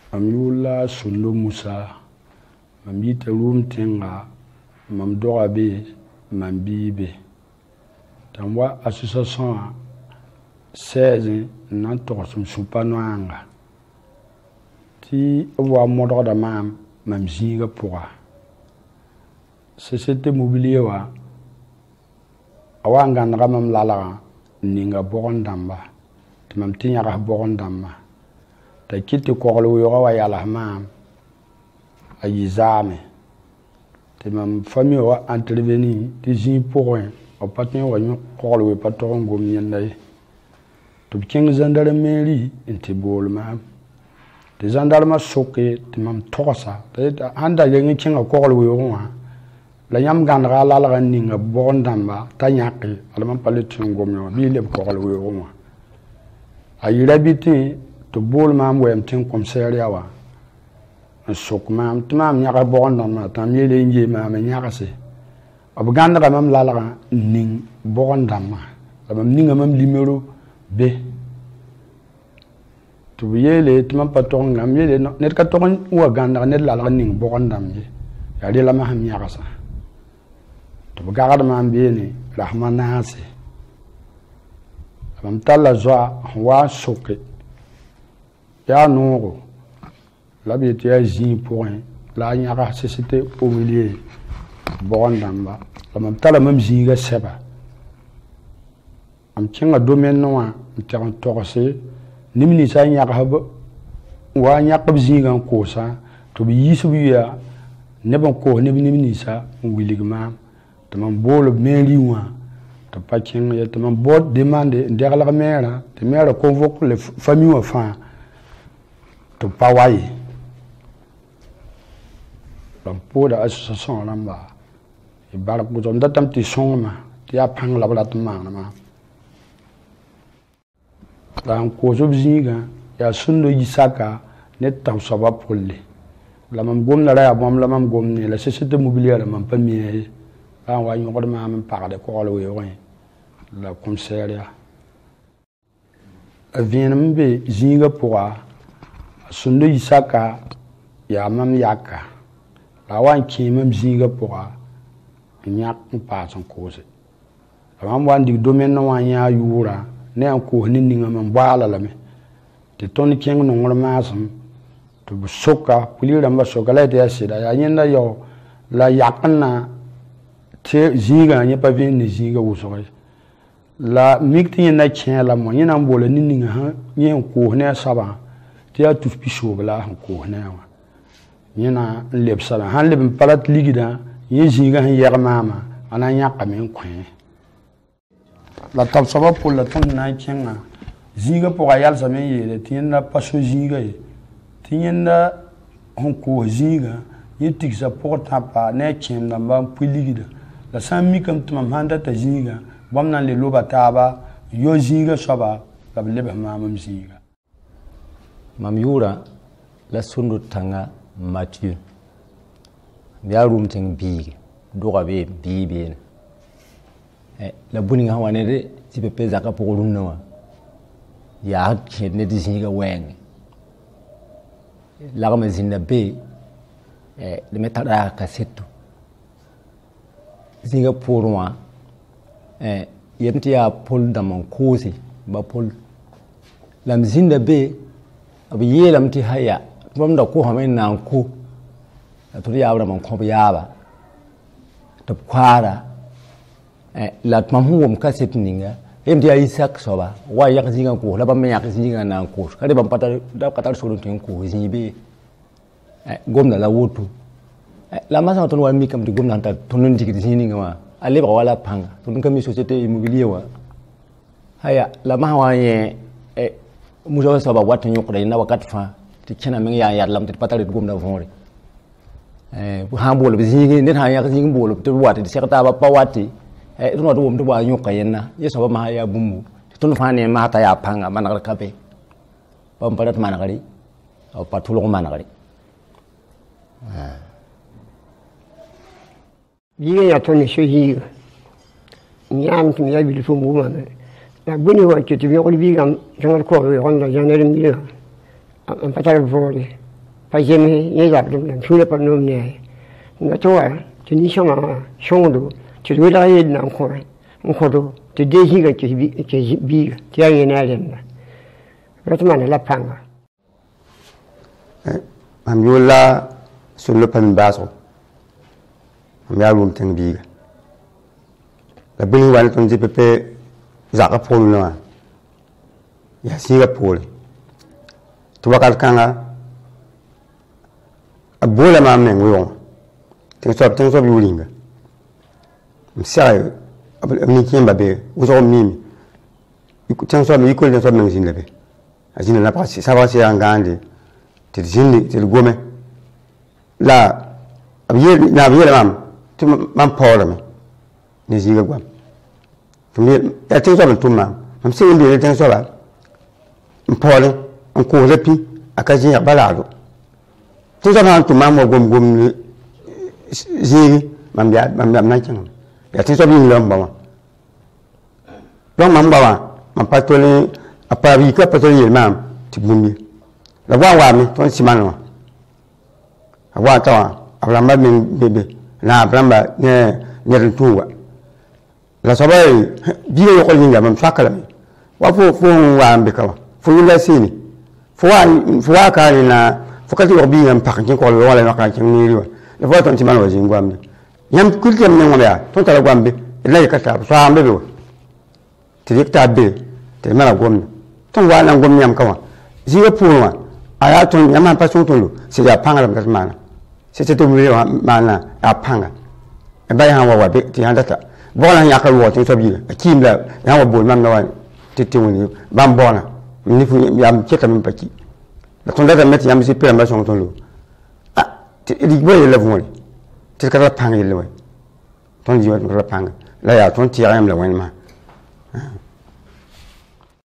Amyula Soundo Moussa, Mamita Roumtenga, Mamdorabe, Mambibe. Tamwa association 16 n'entorse Soupanoanga. Ti wa modre de mam zinga pourra. Société mobilier wa awanga ngamam lala ninga borondamba. Timam tinyara borondamba. Ta kiti korlo yo wa yala mam ayizame. Timam famille wa intervenir ti zin pour rien. Au patin wa yon korlo patron gom nyandai. To king zandare meri inte bol mam. Des gendarmes choqués, tu m'as torsa. Anda yengi kinga korlo yo la yam gandra la la ninga bondamba tanyaki alama pale tungomyo bi le korlo yo ayira biti to bol mam wem tin commissaire wa sok mam tmam nyaka bondamba tam yele nje mam nyaka se ab gandra mam la la ning bondamba mam ninga mam limero be to yele tmam patong ngam yele net ka ton wa gandra net la la ning bondam je ya de la ma ham nyaka sa to garde man bieni rahmanase am talla joa wa soke ya nuro la bi te ji point la nyaka société au milieu bondamba am talla même ji ga seba am kinga domaine no am tan torse nimni sa nyaka haba wa nyaka ji ga ko sa to bi yisu ya ne bon ko ne nimni sa wiligma Taman bol meriwa ta pakin ya taman bot demande derrière la mère te mère convoque les familles enfin to pawai lampo da association lamba e bar ko don datam ti songma ti apang la bla tama ma dan ko jobziga ya Soundo Isaka net taw saba polle la mam gomna la ya bom la mam gomni la société mobilière mam pas mieux en wa yon ma même par de korlo we la commissaire vient mbe zinga pourra Soundo Isaka ya mam yaka la wan ki même zinga pourra nyak pa son cause la mam wan di domaine no wan ya yura ne an ko ni ninga mam bala la me te ton keng no ngor masam to soka pulira mba soka la te asida ya nyenda yo la yakana te zinga nya pa vin ni zinga wo so la mikti na chen la mo nyina mbola ni ninga ha nyen ko ne saba te ya tu pisho bla han ko ne wa nyina leb saba han leb palat ligida yin zinga han yer mama ana nya ka men kwen la tab saba pour la ton na chenga zinga pour ayal samen yele tinna paso zinga yi tinna hon ko zinga yitik sa porta pa ne chem na ba puligida la sami kam tuma handa ta zinga bamnan le loba taba yo zinga soba la lebe mamam zinga mam yura la Soundo tanga Mathieu ya Roumtenga bi doga be bibe la buninga wane de ti pepe zaka pour lunna ya ke ne di zinga wen la ma zinda be le metara kaseto Singapore wa yemti ya pol da man kosi ba pol lam zinda be abi yelam ti haya bam da ko hamen nan ko to ya wala man ko ba to kwara la mam huwum kaset ninga yemti ya isak soba wa yak zinga ko la bam yak zinga nan ko kade bam pata da katar so tin ko zinbe gomna la wotu la masa ton wa mi kam di gomna ta tonon jigi sini ngama ale ba wala panga ton kam société immobilier wa haya la ma wa ye muso so ba wat nyuk de na wakat fa ti kena men ya lam ti patare gomna vonre ha bolo bi zigi net ha ya zigi bolo to wati di sekta ba pawati ton wa to ba nyuk yenna ye so ba ma ya bumbu ton fa ne ma ta ya panga manakar kabe bam parat manakari au patulo manakari Dia ya toni shohi nyam tum ya bi fumu ma la buni wa ke tibi ko bi gam jangal ko ronda janere mi am patal vore pas jamais y a de tous les panneaux né na toi tu ni chama Soundo tu dois la y na on kodo tu désires que bi tu as une alien vraiment la panga am yola sur le pan baso am ya Roumtenga biga la bini wan ton pepe zaka pol no ya siga pol tu wakal kanga abola ma men wo ten so yulinga msai abni kimba be uzo mimi ten so mi ko ten so men zinle be azina na pasi sa va se angande te zindi te gome la abiye na abiye mam tu mam pole me ni ziga gwam tu mi ya ten so ben tu mam se indi ten so ba pole on ko repi akaji ya balado tu so mam tu mam gom zigi mam na chang ya tin so bi lom ba mam ba mam patoli apa bi ka patoli mam ti bumi la wa mi ton simano wa ta abramba min bebe na abramba ne tuwa la so ba bi yo ko linga mam fakala wa fo wa ambe ka fo yula sini fo wa ka na fo ka ti bi ngam pak ni ko wala na ka ni riwa la fois ton timano wa jingwambe yam kultem ne ngomya ton tala gwambe la yakata so ambe be ti yekta be te mala gomna ton wala gomna yam kawa ziga pulwa aya ton yam pa son ton se ya panga la mana se te to mi mana a panga e bay han wa be ti handata bona yakal wo tin so bi kim la yam wa bol mam na wa ti woni bam bona ni fu yam cheta mi paki la ton data met yam si pe ma son ton il boy le vole te kala panga le ton jiwa la panga la ya ton ti ayam la wen ma